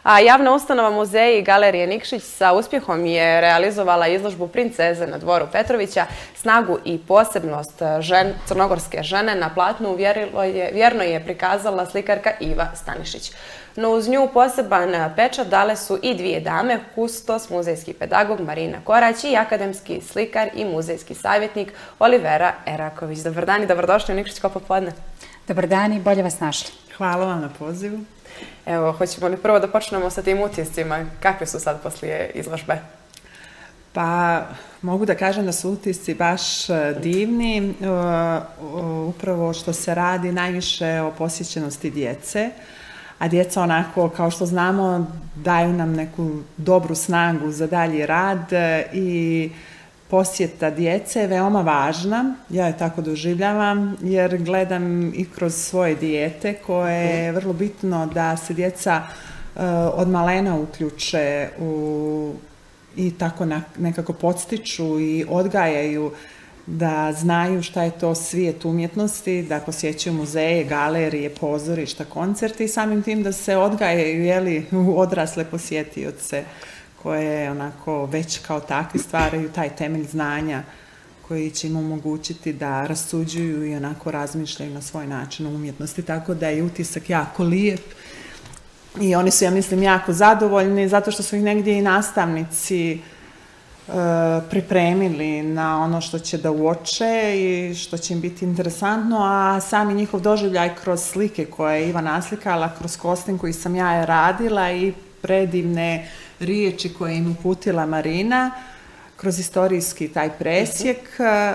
A javna ustanova Muzeji i galerije Nikšić sa uspjehom je realizovala izložbu Princeze na dvoru Petrovića. Snagu i posebnost crnogorske žene na platnu vjerno je prikazala slikarka Iva Stanišić. No uz nju poseban pečat dale su i dvije dame, kustos, muzejski pedagog Marina Korać i akademski slikar i muzejski savjetnik Olivera Eraković. Dobar dan i dobrodošli u Nikšićko popodne. Dobar dan i bolje vas našli. Hvala vam na pozivu. Evo, hoćemo li prvo da počnemo sa tim utiscima? Kakvi su sad poslije izložbe? Pa, mogu da kažem da su utisci baš divni. Upravo što se radi najviše o posjećenosti djece. A djeca onako, kao što znamo, daju nam neku dobru snagu za dalji rad i posjeta djece je veoma važna. Ja je tako doživljavam jer gledam i kroz svoje dijete koje je vrlo bitno da se djeca od malena uključe i tako nekako podstiču i odgajaju da znaju šta je to svijet umjetnosti, da posjećuju muzeje, galerije, pozorišta, koncerti i samim tim da se odgajaju u odrasle posjetioce koje onako već kao takvi stvaraju taj temelj znanja koji će im omogućiti da rasuđuju i onako razmišljaju na svoj način o umjetnosti. Tako da je utisak jako lijep i oni su, ja mislim, jako zadovoljni zato što su ih negdje i nastavnici pripremili na ono što će da uoče i što će im biti interesantno, a sami njihov doživljaj kroz slike koje je Iva naslikala, kroz kostim koji sam ja radila i predivne riječi koje im uputila Marina, kroz istorijski taj presjek,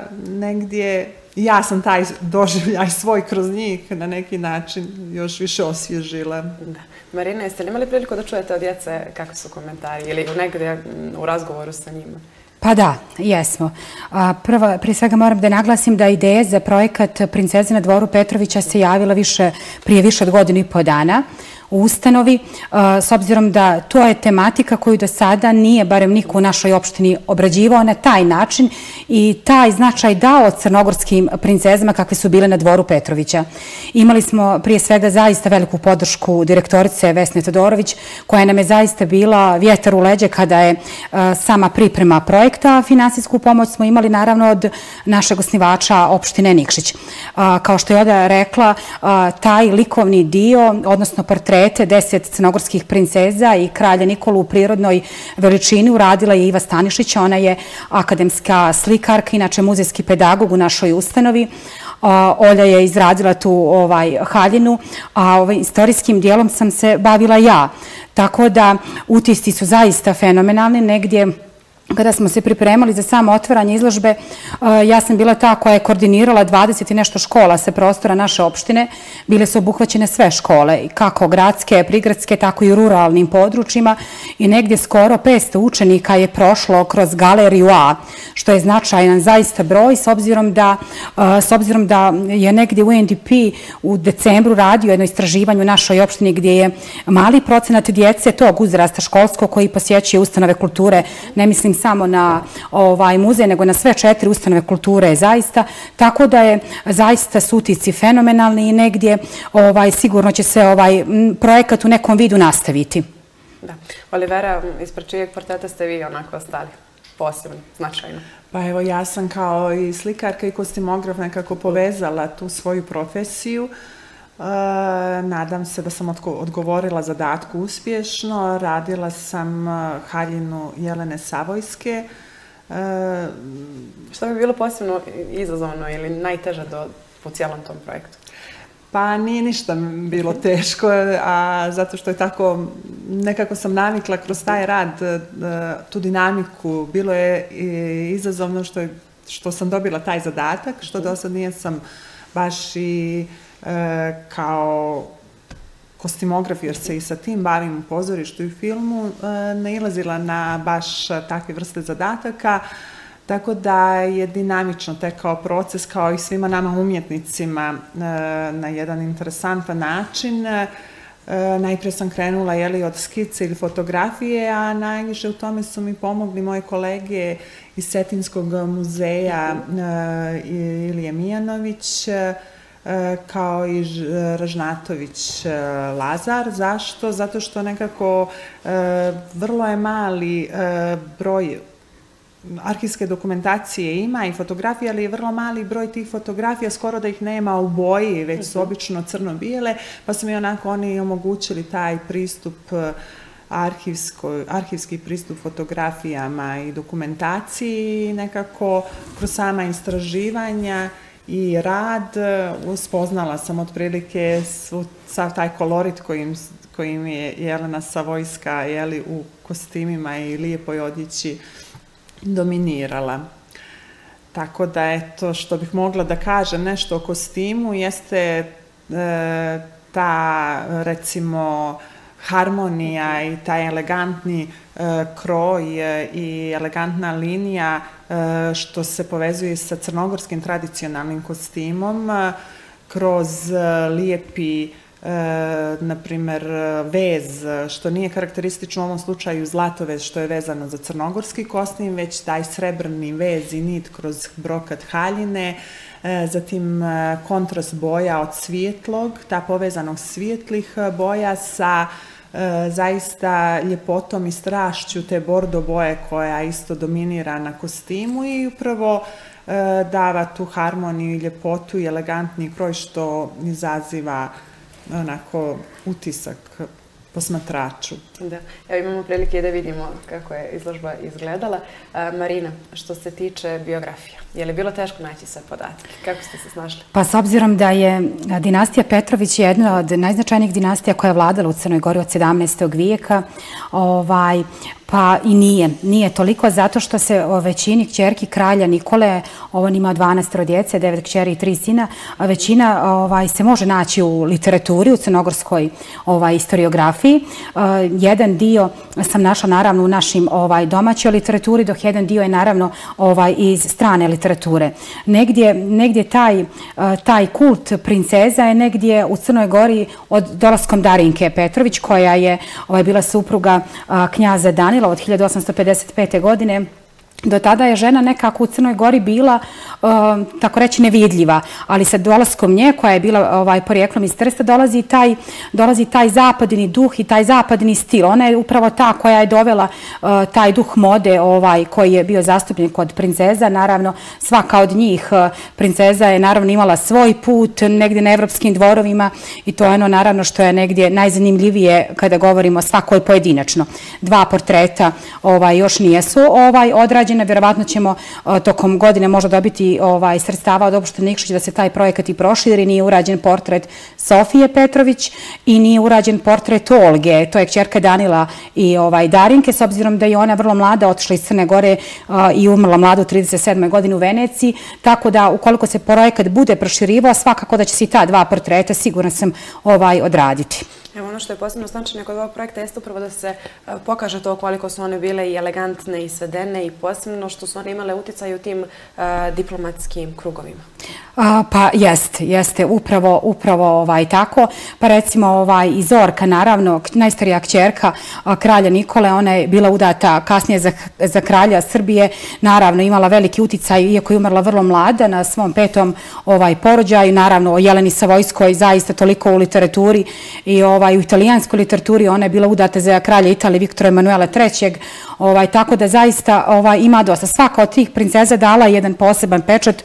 negdje ja sam taj doživljaj svoj kroz njih na neki način još više osvježila. Marina, jeste li imali priliku da čujete od djece kakvi su komentari ili negdje u razgovoru sa njima? Pa da, jesmo. Prije svega moram da naglasim da ideja za projekat Princeze na dvoru Petrovića se javila prije više od godinu i po dana u ustanovi, s obzirom da to je tematika koju do sada nije, barem niko u našoj opštini, obrađivao na taj način i taj značaj dao crnogorskim princezama kakve su bile na dvoru Petrovića. Imali smo prije svega zaista veliku podršku direktorice Vesne Todorović, koja nam je zaista bila vjetar u leđe kada je sama priprema projekta. Finansijsku pomoć smo imali naravno od našeg osnivača opštine Nikšić. Kao što je Oda rekla, taj likovni dio, odnosno portret 10 crnogorskih princeza i kralja Nikolu u prirodnoj veličini uradila je Iva Stanišić. Ona je akademska slikarka, inače muzejski pedagog u našoj ustanovi. Olja je izradila tu haljinu, a istorijskim dijelom sam se bavila ja. Tako da utisci su zaista fenomenalni. Negdje kada smo se pripremali za samo otvaranje izložbe, ja sam bila ta koja je koordinirala 20 i nešto škola sa prostora naše opštine. Bile su obuhvaćene sve škole, kako gradske, prigradske, tako i u ruralnim područjima i negdje skoro 500 učenika je prošlo kroz galeriju A, što je značajan zaista broj, s obzirom da je negdje UNDP u decembru radio jedno istraživanje u našoj opštini gdje je mali procenat djece tog uzrasta školskog koji posjećuje ustanove kulture, ne mislim samo na muzej, nego na sve 4 ustanove kulture zaista, tako da je zaista su utisci fenomenalni i negdje sigurno će se projekat u nekom vidu nastaviti. Da. Olivera, ispred čijeg portreta ste vi onako stali posebno, značajno? Pa evo, ja sam kao i slikarka i kostimograf nekako povezala tu svoju profesiju. Nadam se da sam odgovorila zadatku uspješno. Radila sam haljinu Jelene Savojske. Što bi bilo posebno izazovno ili najteže po cijelom tom projektu? Pa nije ništa bilo teško, a zato što je tako, nekako sam navikla kroz taj rad, tu dinamiku. Bilo je izazovno što sam dobila taj zadatak, što do sad nisam baš i kao kostimograf, jer se i sa tim bavim u pozorištu i filmu, nailazila na baš takve vrste zadataka, tako da je dinamično tekao proces kao i svima nama umjetnicima na jedan interesantan način. Najprije sam krenula od skice ili fotografije, a najviše u tome su mi pomogli moje kolege iz Cetinskog muzeja Ilije Mijanović, kao i Ražnatović Lazar. Zašto? Zato što nekako vrlo je mali broj arhivske dokumentacije ima i fotografije, ali je vrlo mali broj tih fotografija, skoro da ih nema u boji, već su obično crno-bijele, pa su mi onako oni omogućili taj pristup arhivski pristup fotografijama i dokumentaciji, nekako kroz sama istraživanja i rad uspoznala sam otprilike sav taj kolorit kojim je Jelena Savojska u kostimima i lijepoj odjeći dominirala. Tako da, eto, što bih mogla da kažem nešto o kostimu jeste ta, recimo, harmonija i taj elegantni kroj i elegantna linija što se povezuje sa crnogorskim tradicionalnim kostimom kroz lijepi, na primer, vez, što nije karakteristično u ovom slučaju zlatovez što je vezano za crnogorski kostim, već taj srebrni vez i nit kroz brokat haljine, zatim kontrast boja od svijetlog, ta povezanog svijetlih boja sa zaista ljepotom i strašću te bordo boje koja isto dominira na kostimu i upravo dava tu harmoniju i ljepotu i elegantni kroj što izaziva onako utisak posmatraču. Da, evo imamo prilike da vidimo kako je izložba izgledala. Marina, što se tiče biografija, je li bilo teško naći sve podatke? Kako ste se snašli? Pa s obzirom da je dinastija Petrović jedna od najznačajnijih dinastija koja je vladala u Crnoj Gori od 17. vijeka, pa i nije toliko zato što se o većini kćerki kralja Nikole, on ima 12 djece, 9 kćeri i 3 sina, većina se može naći u literaturi, u crnogorskoj historiografiji. Jedan dio sam našla naravno u našim domaćoj literaturi, dok jedan dio je naravno iz strane literature. Negdje taj kult princeza je negdje u Crnoj Gori od dolaskom Darinke Petrović, koja je bila supruga knjaza Danila od 1855. godine. Do tada je žena nekako u Crnoj Gori bila, tako reći, nevidljiva, ali sa dolaskom nje, koja je bila porijeklom iz Trsta, dolazi taj zapadni duh i taj zapadni stil. Ona je upravo ta koja je dovela taj duh mode koji je bio zastupljen kod princeza. Naravno, svaka od njih princeza je naravno imala svoj put negdje na evropskim dvorovima i to je ono naravno što je negdje najzanimljivije kada govorimo svakoj pojedinačno. 2 portreta još nijesu odrađene. Vjerovatno ćemo tokom godine možda dobiti sredstava od opštine Nikšić da se taj projekat i proširi. Nije urađen portret Sofije Petrović i nije urađen portret Olge, to je kćerka Danila i Darinke, s obzirom da je ona vrlo mlada otišla iz Crne Gore i umrla mlada u 37. godini u Veneciji, tako da ukoliko se projekat bude proširivao, svakako da će se i ta 2 portreta, sigurno sam, odraditi. Evo, ono što je posebno značajno kod ovog projekta jeste upravo da se pokaže to koliko su one bile i elegantne i svedene i posebno što su one imale uticaj u tim diplomatskim krugovima. Pa jeste, upravo tako. Pa recimo i Zorka, naravno, najstarija kćerka kralja Nikole, ona je bila udata kasnije za kralja Srbije, naravno imala veliki uticaj, iako je umrla vrlo mlada na svom 5. porođaju, naravno o Jeleni Savojskoj zaista toliko u literaturi i u italijanskoj literaturi, ona je bila udata za kralja Italije Viktora Emanuela III. Tako da zaista ima dosta. Svaka od tih princeza dala jedan poseban pečat.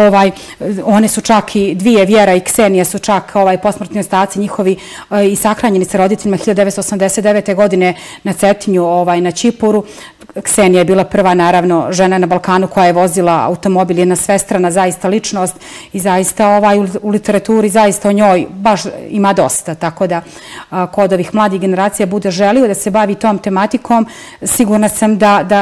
One su čak i dvije, Vjera i Ksenija, su čak posmrtni ostaci njihovi i sahranjeni sa roditeljima 1989. godine na Cetinju, na Čipuru. Ksenija je bila prva, naravno, žena na Balkanu koja je vozila automobil, jedna svestrana zaista ličnost i zaista u literaturi zaista o njoj baš ima dosta. Tako da kod ovih mladih generacija bude želio da se bavi tom tematikom, sigurna sam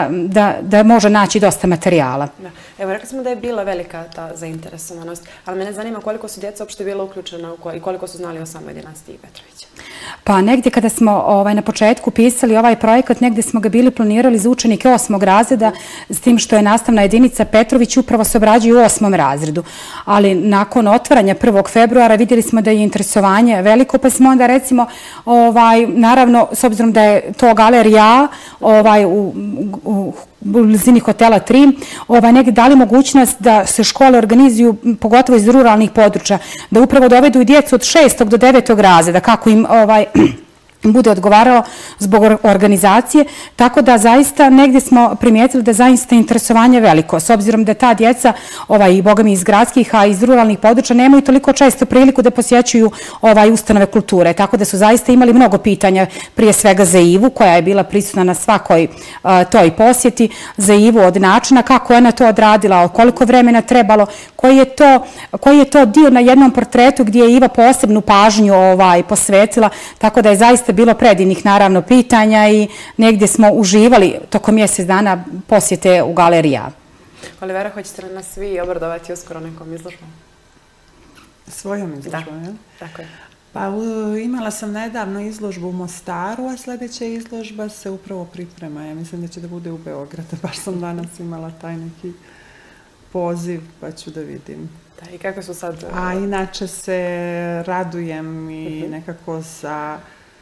da može naći dosta materijala. Evo, rekli smo da je bila velika ta zainteresovanost, ali mene zanima koliko su djeca uopšte bila uključena i koliko su znali o samoj dinastiji Petrovića. Pa negdje kada smo na početku pisali ovaj projekat, negdje smo ga bili planirali za učenike 8. razreda, s tim što je nastavna jedinica Petrović upravo se obrađuje u 8. razredu. Ali nakon otvaranja 1. februara vidjeli smo da je interesovanje veliko, pa smo onda recimo, naravno, s obzirom da je to galerija u blizini hotela 3, negdje dali dali mogućnost da se škole organizuju, pogotovo iz ruralnih područja, da upravo dovedu i djecu od 6. do 9. razreda, kako im bude odgovaralo zbog organizacije, tako da zaista negdje smo primijetili da zaista interesovanje veliko, s obzirom da ta djeca, i boga mi iz gradskih, a iz ruralnih područja, nemaju toliko često priliku da posjećuju ustanove kulture, tako da su zaista imali mnogo pitanja, prije svega za Ivu, koja je bila prisutna na svakoj toj posjeti, za Ivu od načina kako je ona to odradila, koliko vremena trebalo, koji je to dio na jednom portretu gdje je Iva posebnu pažnju posvetila, tako da je zaista bilo predivnih, naravno, pitanja i negdje smo uživali tokom mjesec dana posjete u galerija. Olivera, hoćete li nas svi obradovati uskoro nekom izložbom? Svojom izložbom, jel? Tako je. Pa imala sam nedavno izložbu u Mostaru, a sljedeća izložba se upravo priprema. Ja mislim da će da bude u Beogradu. Baš sam danas imala taj neki poziv, pa ću da vidim. I kako su sad... A inače se radujem i nekako sa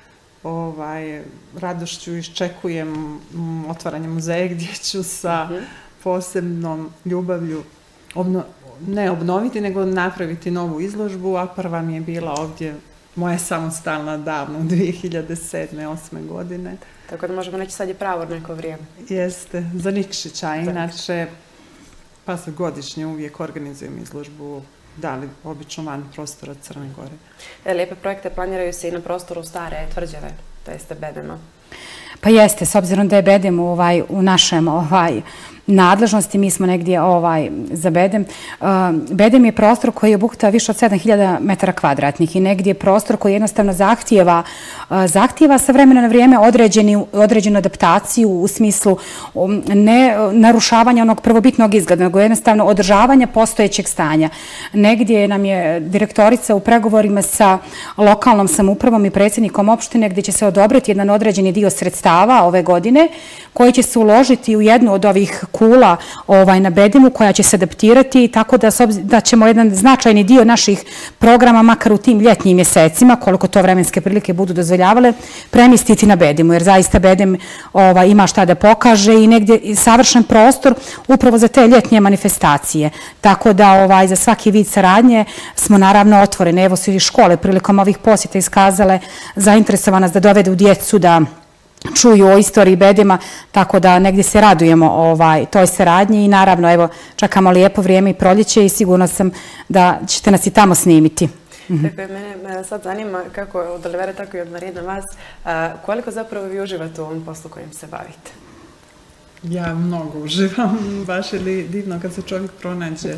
radošću iščekujem otvaranje muzeja gdje ću sa posebnom ljubavlju ne obnoviti, nego napraviti novu izložbu, a prva mi je bila ovdje moja samostalna davno, 2007-2008 godine. Tako da možemo reći sad je pravo neko vrijeme. Jeste, za Nikšića, inače pa se godišnje uvijek organizujem izložbu, da li obično van prostora Crne Gore. Lijepe projekte planiraju se i na prostoru Stare Tvrđave, to jeste Bedema. Pa jeste, s obzirom da je Bedem u našem nadležnosti, mi smo negdje za Bedem. Bedem je prostor koji obuhvata više od 7000 metara kvadratnih i negdje je prostor koji jednostavno zahtijeva sa vremena na vrijeme određenu adaptaciju u smislu ne narušavanja onog prvobitnog izgleda, nego jednostavno održavanja postojećeg stanja. Negdje nam je direktorica u pregovorima sa lokalnom samoupravom i predsjednikom opštine gdje će se odobriti jedan određeni dio sredstava ove godine koji će se uložiti u jednu od ovih kula na Bedemu koja će se adaptirati, tako da ćemo jedan značajni dio naših programa, makar u tim ljetnjim mjesecima, koliko to vremenske prilike budu dozvoljavale, premjestiti na Bedemu, jer zaista Bedem ima šta da pokaže i negdje savršen prostor upravo za te ljetnje manifestacije. Tako da za svaki vid saradnje smo naravno otvoreni. Evo su i škole prilikom ovih posjeta iskazale zainteresovanost da dovedu djecu da čuju o istoriji Bedema, tako da negdje se radujemo toj saradnji i naravno, evo, čekamo lijepo vrijeme i proljeće i sigurno sam da ćete nas i tamo snimiti. Tako je, mene sad zanima kako od Olivere, tako i od Marina vas, koliko zapravo vi uživate u ovom poslu kojim se bavite? Ja mnogo uživam, baš je divno kad se čovjek pronađe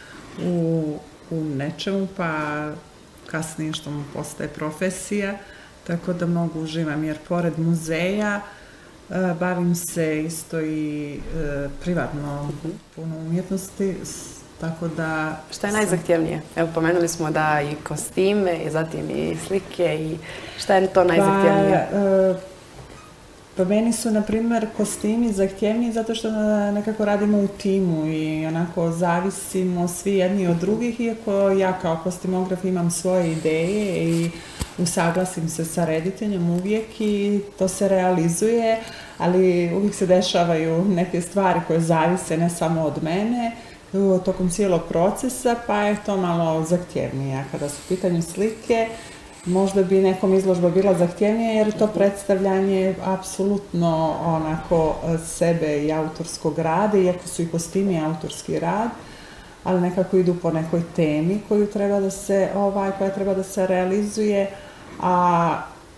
u nečemu, pa kasnije što mu postaje profesija. Tako da mnogo uživam, jer pored muzeja bavim se isto i privatno puno umjetnosti, tako da... Šta je najzahtjevnije? Evo, pomenuli smo da i kostime, i zatim i slike, i šta je to najzahtjevnije? Pa meni su, na primjer, kostimi zahtjevniji zato što nekako radimo u timu i onako zavisimo svi jedni od drugih, iako ja kao kostimograf imam svoje ideje i usaglasim se sa rediteljem uvijek i to se realizuje, ali uvijek se dešavaju neke stvari koje zavise ne samo od mene tokom cijelog procesa, pa je to malo zahtjevnije. Kada su u pitanju slike, možda bi nekom izložba bila zahtjevnija jer je to predstavljanje apsolutno onako sebe i autorskog rada, iako su i kostimi autorski rad, ali nekako idu po nekoj temi koja treba da se realizuje, a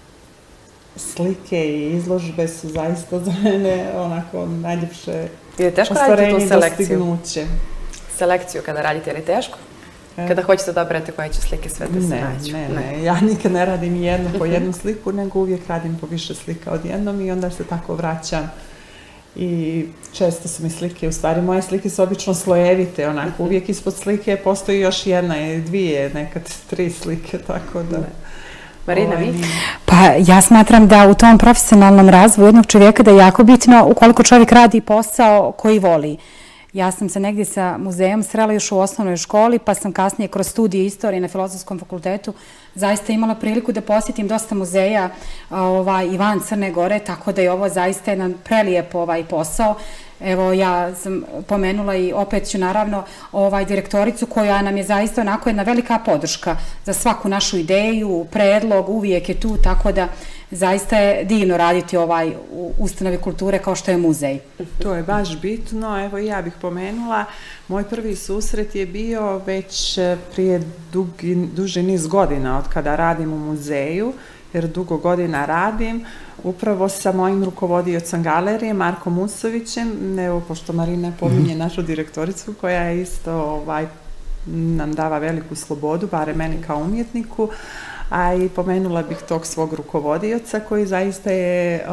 slike i izložbe su zaista za mene onako najljepše ostvarenje i dostignuće. Selekciju kada radite, je li teško? Kada hoćete da odaberete koje će slike sve da se nađu? Ne, ja nikad ne radim jednu po jednu sliku, nego uvijek radim po više slika odjednom i onda se tako vraćam. I često su mi slike, u stvari moje slike su obično slojevite, onako uvijek ispod slike postoji još jedna ili dvije, nekad 3 slike, tako da... Marina, vi? Pa ja smatram da u tom profesionalnom razvoju jednog čovjeka da je jako bitno ukoliko čovjek radi posao koji voli. Ja sam se negdje sa muzejom srela još u osnovnoj školi, pa sam kasnije kroz studije istorije na Filozofskom fakultetu zaista imala priliku da posjetim dosta muzeja i van Crne Gore, tako da je ovo zaista jedan prelijep posao. Evo, ja sam pomenula i opet ću naravno direktoricu koja nam je zaista onako jedna velika podrška za svaku našu ideju, predlog, uvijek je tu, tako da zaista je divno raditi u ustanovi kulture kao što je muzej. To je baš bitno. Evo i ja bih pomenula, moj prvi susret je bio već prije duži niz godina od kada radim u muzeju, jer dugo godina radim, upravo sa mojim rukovodiocem galerije, Markom Usovićem, evo, pošto Marina pominje našu direktoricu koja je isto nam dava veliku slobodu, bare meni kao umjetniku, a i pomenula bih tog svog rukovodioca koji zaista je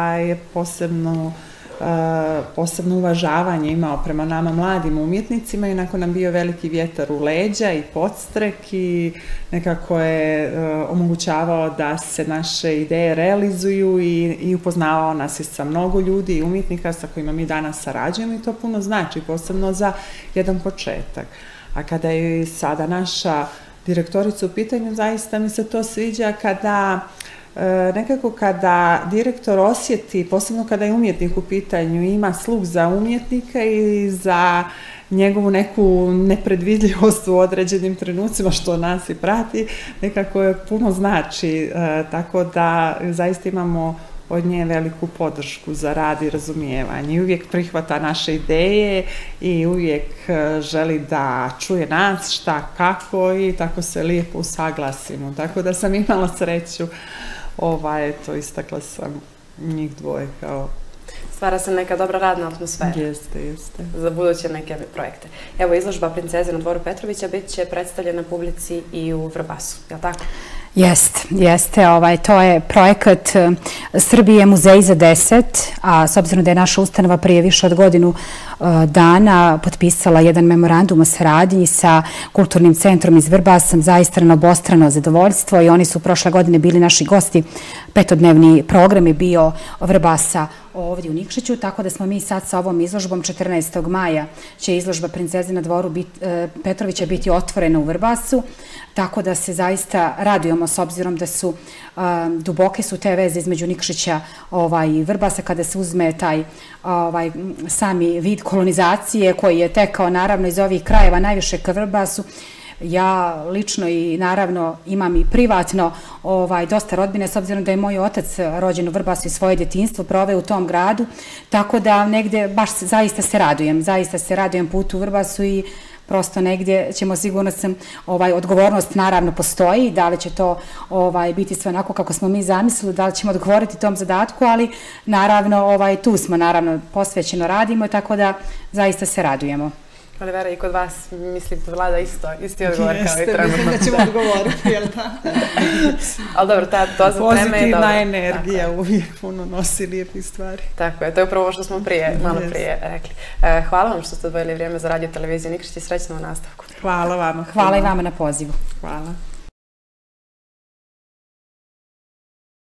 posebno uvažavanje imao prema nama mladim umjetnicima i onako nam bio veliki vjetar u leđa i podstrek i nekako je omogućavao da se naše ideje realizuju i upoznavao nas i sa mnogo ljudi i umjetnika sa kojima mi danas sarađujemo i to puno znači, posebno za jedan početak. A kada je sada naša direktorica u pitanju, zaista mi se to sviđa nekako kada direktor osjeti, posebno kada je umjetnik u pitanju, ima sluh za umjetnika i za njegovu neku nepredvidljivost u određenim trenucima što nas i prati, nekako je puno znači, tako da zaista imamo od nje veliku podršku za rad i razumijevanje i uvijek prihvata naše ideje i uvijek želi da čuje nas šta, kako i tako se lijepo usaglasimo. Tako da sam imala sreću, to istakla sam njih dvoje kao... Stvara se neka dobra radna atmosfera. Jeste. Za buduće neke projekte. Evo, izložba Princeze na dvoru Petrovića bit će predstavljena publici i u Vrbasu, je li tako? Jeste. To je projekat Srbije Muzej za 10, a s obzirom da je naša ustanova prije više od godinu dana potpisala jedan memorandum o saradnji sa Kulturnim centrom iz Vrbasa, zaista na obostrano zadovoljstvo i oni su prošle godine bili naši gosti. 5-dnevni program je bio Vrbasa ovdje u Nikšiću, tako da smo mi sad sa ovom izložbom 14. maja će izložba Princeze na dvoru Petrovića biti otvorena u Vrbasu, tako da se zaista radujemo s obzirom da su duboke su te veze između Nikšića i Vrbasa kada se uzme taj sami vid kolonizacije koji je tekao naravno iz ovih krajeva najviše ka Vrbasu. Ja lično i naravno imam i privatno dosta rodbine s obzirom da je moj otac rođen u Vrbasu i svoje djetinjstvo proveo u tom gradu, tako da negdje baš zaista se radujem putu u Vrbasu i prosto negdje ćemo sigurno odgovornost naravno postoji, da li će to biti sve onako kako smo mi zamislili, da li ćemo odgovoriti tom zadatku, ali naravno tu smo, naravno posvećeno radimo, tako da zaista se radujemo. Olivera, i kod vas, mislim, vlada isti odgovor kao i trenutno. Mislim da ćemo odgovoriti, jel da? Ali dobro, ta doza treme je dobro. Pozitivna energija uvijek puno nosi lijepih stvari. Tako je, to je upravo ovo što smo malo prije rekli. Hvala vam što ste odvojili vrijeme za radio televiziju Nikšić i srećno u nastavku. Hvala vama. Hvala i vama na pozivu. Hvala.